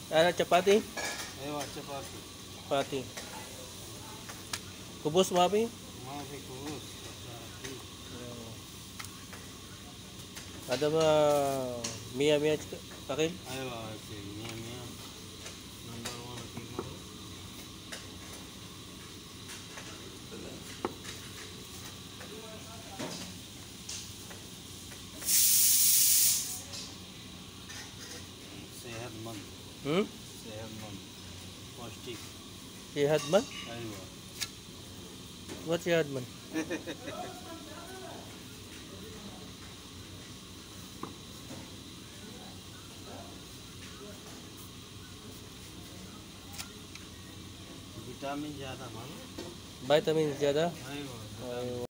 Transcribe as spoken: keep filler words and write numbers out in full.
Ada chapati? Ewa chapati. Chapati. Kubus mo abi? Mafi kubus. Chapati. Ada ba Mia Mia Kakil? Ewa si Mia Mia. Number one tinggal. सेहतमंद. Hmm? सेहतमंद. पौष्टिक. Sehatman? Ewa. What Sehatman? Vitamin ज़्यादा मानो. Vitamin ज़्यादा? Ewa. और